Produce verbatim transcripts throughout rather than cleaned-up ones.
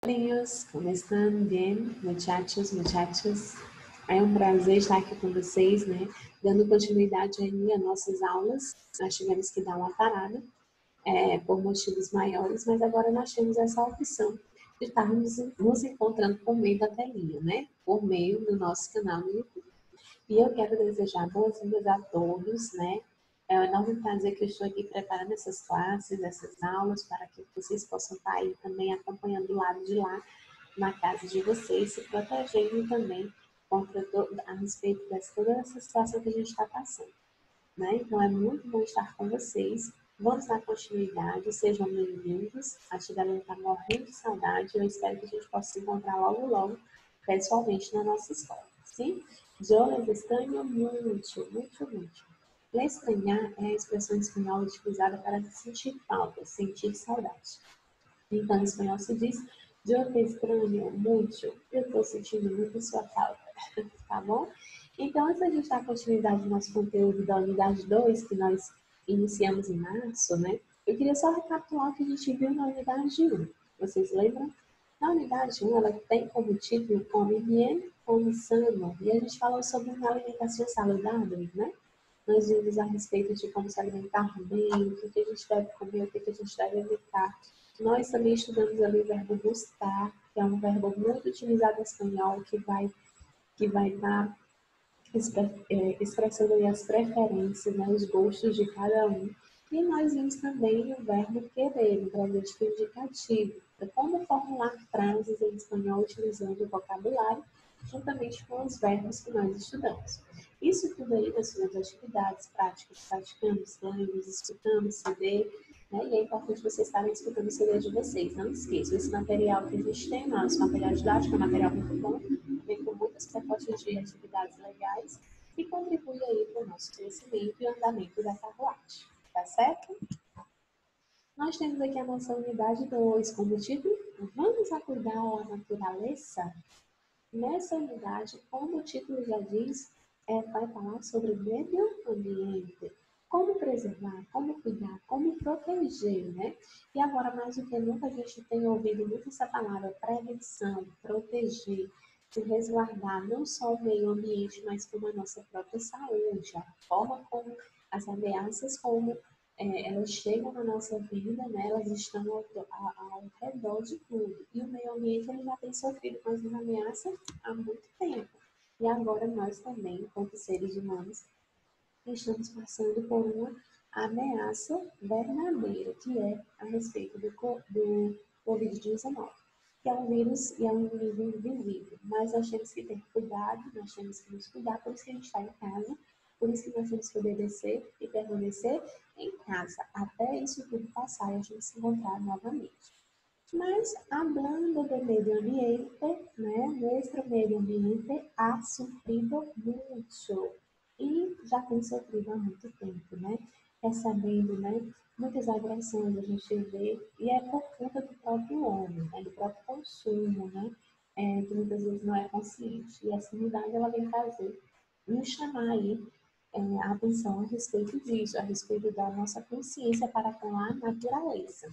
Niños, como estão? Bem, muchachos, muchachas? É um prazer estar aqui com vocês, né? Dando continuidade aí às nossas aulas. Nós tivemos que dar uma parada é, por motivos maiores, mas agora nós temos essa opção de estarmos nos encontrando por meio da telinha, né? Por meio do nosso canal no YouTube. E eu quero desejar boas-vindas a todos, né? É um enorme prazer que eu estou aqui preparando essas classes, essas aulas, para que vocês possam estar aí também acompanhando do lado de lá, na casa de vocês, se protegendo também contra todo, a respeito de toda essa situação que a gente está passando, né? Então, é muito bom estar com vocês. Vamos dar continuidade, sejam bem-vindos. A Tia Helena está morrendo de saudade. Eu espero que a gente possa se encontrar logo, logo, pessoalmente, na nossa escola, sim? Yo les extraño mucho, mucho, mucho. Le estranhar é a expressão espanhola utilizada para sentir falta, sentir saudade. Então, em espanhol se diz, yo te extraño mucho. Eu estou sentindo muito sua falta, tá bom? Então, antes de a gente dar continuidade no nosso conteúdo da unidade dois, que nós iniciamos em março, né? Eu queria só recapitular o que a gente viu na unidade um. Vocês lembram? Na unidade um, ela tem como título Come Bien, Come Sano. E a gente falou sobre uma alimentação saudável, né? Nós vimos a respeito de como se alimentar bem, o que a gente deve comer, o que a gente deve evitar. Nós também estudamos ali o verbo gustar, que é um verbo muito utilizado em espanhol, que vai, que vai estar expressando ali as preferências, né, os gostos de cada um. E nós vimos também o verbo querer, um presente indicativo. Então, como formular frases em espanhol utilizando o vocabulário, juntamente com os verbos que nós estudamos. Isso tudo aí nas suas atividades práticas, praticamos, lemos, escutamos, C D, né? E é importante vocês estarem escutando o C D de vocês. Não esqueçam, esse material que a gente tem, nosso material didático é um material muito bom, vem com muitas propostas de atividades legais e contribui aí para o nosso crescimento e andamento da carruagem. Tá certo? Nós temos aqui a nossa unidade dois como título, Vamos a cuidar a natureza? Nessa unidade, como o título já diz, é, vai falar sobre o meio ambiente. Como preservar, como cuidar, como proteger, né? E agora, mais do que nunca, a gente tem ouvido muito essa palavra prevenção, proteger, se resguardar não só o meio ambiente, mas como a nossa própria saúde, a forma como as ameaças, como é, elas chegam na nossa vida, né? Elas estão ao, ao, ao redor de tudo. E o meio ambiente ele já tem sofrido com essas ameaças há muito tempo. E agora nós também, enquanto seres humanos, estamos passando por uma ameaça verdadeira, que é a respeito do, do covid dezenove, que é um vírus e é um vírus invisível. Mas nós temos que ter cuidado, nós temos que nos cuidar, por isso que a gente está em casa, por isso que nós temos que obedecer e permanecer em casa, até isso tudo passar e a gente se encontrar novamente. Mas, hablando do medio ambiente, né, nuestro medio ambiente ha sufrido mucho e já tem sofrido há muito tempo, né, recebendo, né, muitas agressões a gente vê, e é por conta do próprio homem, né, do próprio consumo, né, é, que muitas vezes não é consciente. E essa unidade, ela vem fazer, nos chamar aí é, a atenção a respeito disso, a respeito da nossa consciência para com a natureza.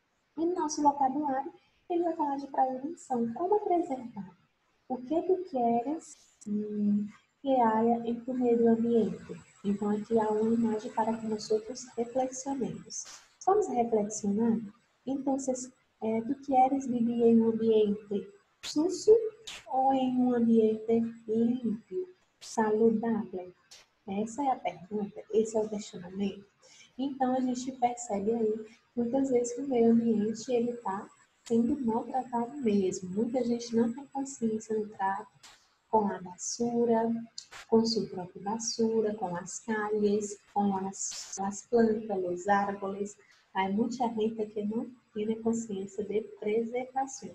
E no nosso vocabulário, ele vai falar de prevenção. Como preservar? O que tu queres hum, que haya em tu meio ambiente? Então, aqui há uma imagem para que nós outros reflexionemos. Vamos reflexionar? Então, é, tu queres viver em um ambiente sujo ou em um ambiente limpo, saudável? Essa é a pergunta, esse é o questionamento. Então, a gente percebe aí, muitas vezes, que o meio ambiente ele está sendo maltratado mesmo. Muita gente não tem consciência no trato com a basura, com sua própria basura, com as calles, com as, as plantas, os árvores. Há muita gente que não tem consciência de preservação.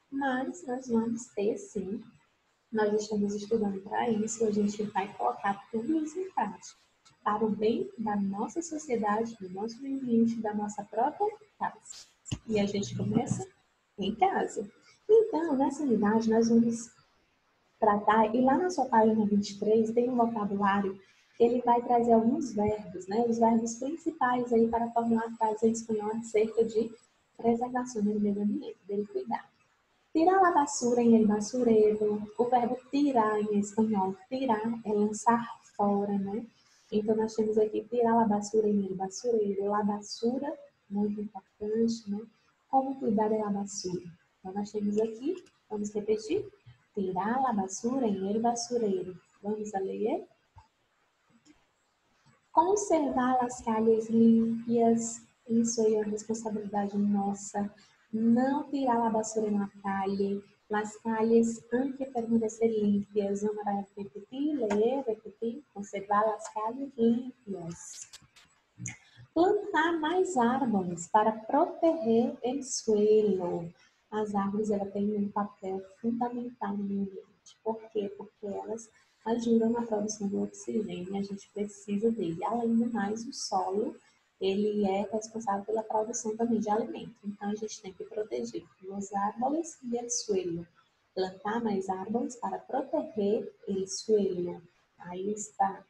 Mas nós vamos ter, sim, nós estamos estudando para isso, a gente vai colocar tudo isso em prática, para o bem da nossa sociedade, do nosso meio ambiente, da nossa própria casa. E a gente começa em casa. Então, nessa unidade, nós vamos tratar, e lá na sua página vinte e três tem um vocabulário, ele vai trazer alguns verbos, né? Os verbos principais aí para formular frases em espanhol acerca de preservação do meio ambiente, dele cuidar. Tirar a basura em el basureiro. O verbo tirar em espanhol, tirar é lançar fora, né? Então, nós temos aqui tirar a basura em el basureiro. A basura, muito importante, né? Como cuidar da basura? Então, nós temos aqui, vamos repetir, tirar a basura em el basureiro. Vamos a ler? Conservar as calles limpias, isso aí é uma responsabilidade nossa. Não tirar a basura na calle, as calles han que permanecer limpias. Vamos repetir, ler, repetir. Conservar as calles limpias. Plantar mais árvores para proteger o suelo. As árvores elas têm um papel fundamental no meio ambiente. Por quê? Porque elas ajudam na produção do oxigênio e a gente precisa dele. Além do mais, o solo ele é responsável pela produção também de alimento. Então, a gente tem que proteger os árvores e o suelo. Plantar mais árvores para proteger o suelo. Aí está.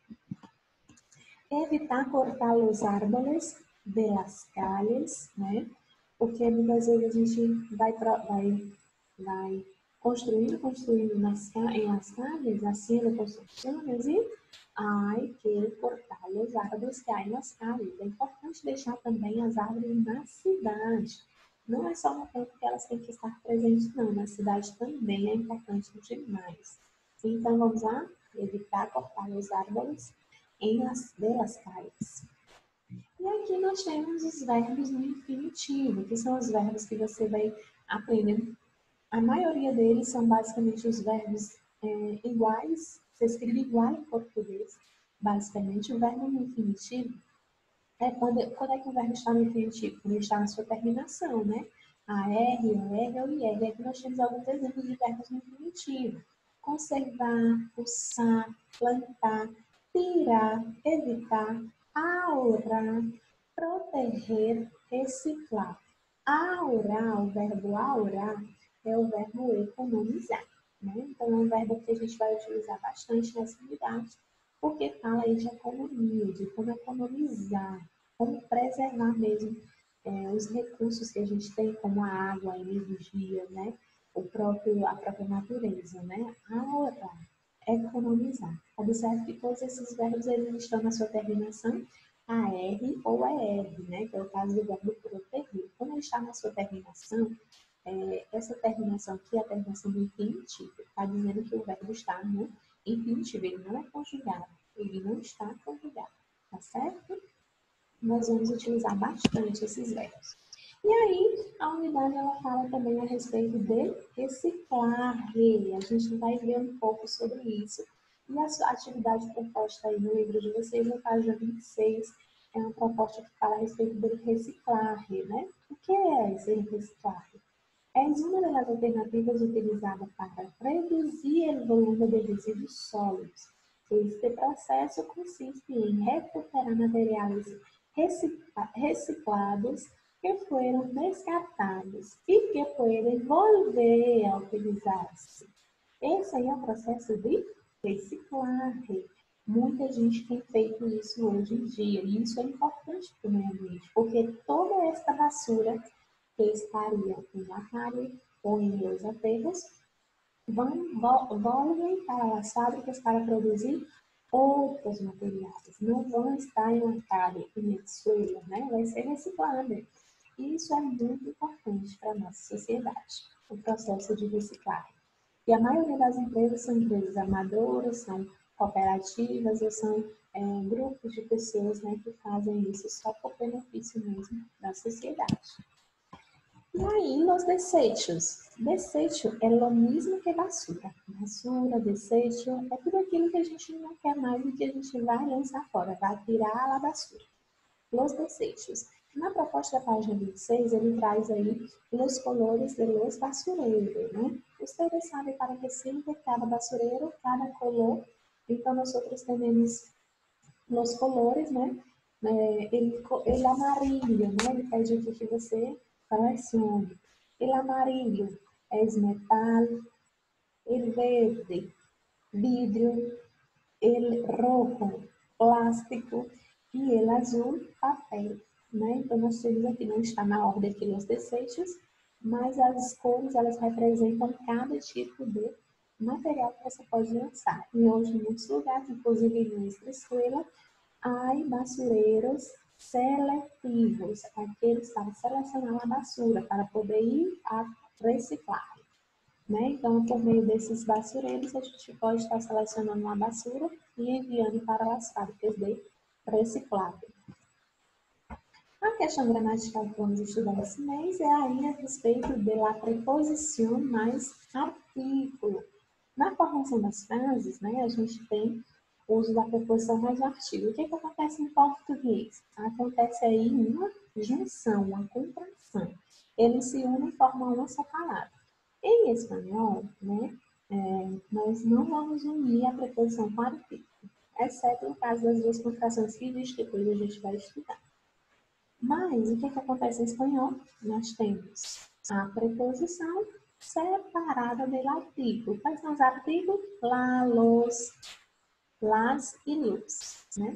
Evitar cortar os árvores de las calles, né? Porque muitas vezes a gente vai, vai, vai construindo, construindo nas, em las calles, haciendo construções e hay que cortar os árvores que há nas calles. É importante deixar também as árvores na cidade. Não é só no campo que elas têm que estar presentes, não. Na cidade também é importante demais. Então, vamos lá? Evitar cortar os árvores em las, de las calles. E aqui nós temos os verbos no infinitivo, que são os verbos que você vai aprender. A maioria deles são basicamente os verbos é, iguais, você escreve igual em português. Basicamente, o verbo no infinitivo é quando, quando é que o verbo está no infinitivo? Quando ele está na sua terminação, né? A R, o R ou o I R. Aqui nós temos alguns exemplos de verbos no infinitivo. Conservar, pulsar, plantar, tirar, evitar, aurar, proteger, reciclar. Aurar, o verbo aurar, é o verbo economizar. Né? Então, é um verbo que a gente vai utilizar bastante nessa unidade, porque fala aí de economia, de como economizar, como preservar mesmo é, os recursos que a gente tem, como a água, a energia, né? o próprio, a própria natureza. Né? Aurar, economizar. Observe que todos esses verbos eles estão na sua terminação A R ou E R, né? que é o caso do verbo proteger. Quando ele está na sua terminação, é, essa terminação aqui, a terminação do infinitivo, está dizendo que o verbo está no infinitivo, ele não é conjugado, ele não está conjugado, tá certo? Nós vamos utilizar bastante esses verbos. E aí, a unidade ela fala também a respeito de reciclar. A gente vai ver um pouco sobre isso. E a atividade proposta aí no livro de vocês, na página vinte e seis, é uma proposta que fala a respeito do reciclar, né? O que é esse reciclar? É uma das alternativas utilizadas para reduzir o volume de resíduos sólidos. Este processo consiste em recuperar materiais reciclados que foram descartados e que podem volver a utilizar-se. Esse aí é o processo de reciclagem. Muita gente tem feito isso hoje em dia e isso é importante para o meio ambiente, porque toda esta basura que estaria em uma calle ou em os aterros vão, voltem para as fábricas para produzir outros materiais. Não vão estar em uma calle, em suelo, né? Vai ser reciclado. E isso é muito importante para a nossa sociedade, o processo de reciclagem. E a maioria das empresas são empresas amadoras, são cooperativas ou são é, grupos de pessoas, né, que fazem isso só por benefício mesmo da sociedade. E aí, os desechos. Desecho é o mesmo que basura. Basura, desecho, é tudo aquilo que a gente não quer mais e que a gente vai lançar fora, vai tirar a basura. Os desechos. Na proposta da página vinte e seis, ele traz aí os colores de los basureiros, né? Vocês sabem para que sirve cada basureiro, cada color. Então, nós outros temos os colores, né? É, ele, ele amarillo, né? Ele pede aqui que você selecione. El amarillo es metal, el verde, vidrio, el rojo, plástico e el azul, papel. Né? Então, nós temos aqui, não está na ordem aqui os desechos, mas as cores, elas representam cada tipo de material que você pode lançar. E hoje, em muitos lugares, inclusive em Nuestra Escuela, há basureiros seletivos, aqueles para selecionar a basura, para poder ir à reciclagem. Né? Então, por meio desses basureiros, a gente pode estar selecionando uma basura e enviando para as fábricas de reciclagem. A questão gramatical que vamos estudar esse mês é aí a respeito da preposição mais artículo. Na formação das frases, né, a gente tem o uso da preposição mais no artigo. O que, que acontece em português? Acontece aí uma junção, uma contração. Eles se unem e formam uma só palavra. Em espanhol, né, é, nós não vamos unir a preposição com artigo, exceto no caso das duas contrações que depois a gente vai estudar. Mas o que, que acontece em espanhol? Nós temos a preposição separada do artigo. Quais são os artigos? La, los, las e los. Né?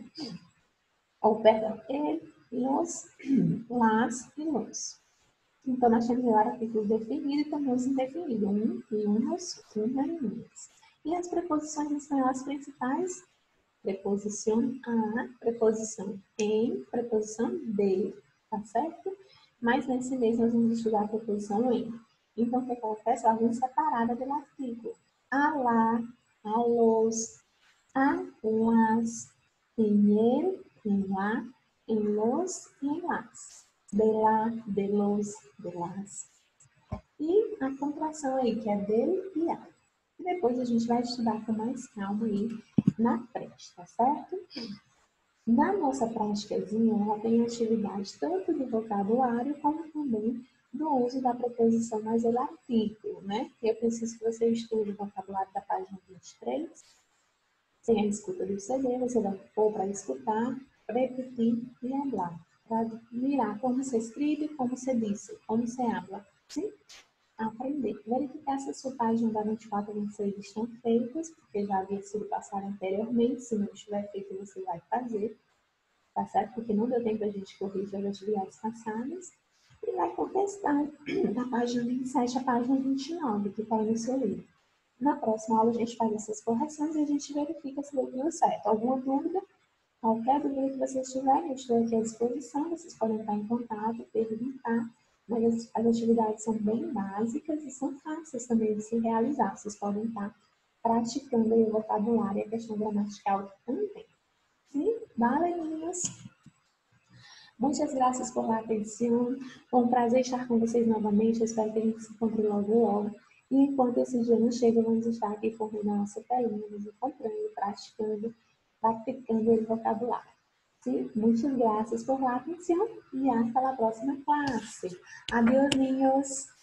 Ou, perdão, el, los, las e los. Então, nós temos o artigo definido e também os indefinidos. Um, e unos, uma e unas. E as preposições em espanhol, as principais? Preposição a, preposição em, preposição de, tá certo? Mas nesse mês nós vamos estudar a preposição em. Então, o que acontece? Ela vem separada do artigo. A lá, a los, a las, em el, em lá, em los e em las. De lá, de los, de las. E a contração aí, que é dele e a. E depois a gente vai estudar com mais calma aí na frente, tá certo? Na nossa práticazinha, ela tem atividade tanto do vocabulário como também do uso da preposição mais el artigo, né? Eu preciso que você estude o vocabulário da página vinte e três. Sem a escuta do C D, você vai pôr para escutar, repetir e hablar. Para mirar como se escreve, como se disse, como se habla. Sim? Aprender. Verificar se a sua página da vinte e quatro a vinte e seis estão feitas, porque já havia sido passado anteriormente. Se não estiver feito, você vai fazer, tá certo? Porque não deu tempo a gente corrigir as atividades passadas. E vai contestar da página vinte e sete à página vinte e nove, que está aí no seu livro. Na próxima aula, a gente faz essas correções e a gente verifica se deu tudo certo. Alguma dúvida? Qualquer dúvida que vocês tiverem, eu estou aqui à disposição. Vocês podem entrar em contato, perguntar. Mas as atividades são bem básicas e são fáceis também de se realizar. Vocês podem estar praticando o vocabulário e a questão gramatical também. Sim? Vale, meninas? Muitas graças por a atenção. Foi um prazer estar com vocês novamente. Eu espero que a gente se encontre logo, logo. E enquanto esse dia não chega, vamos estar aqui correndo a nossa telinha, nos encontrando, praticando, praticando o vocabulário. Sí, muchas gracias por la atención y hasta la próxima clase. Adiós, niños.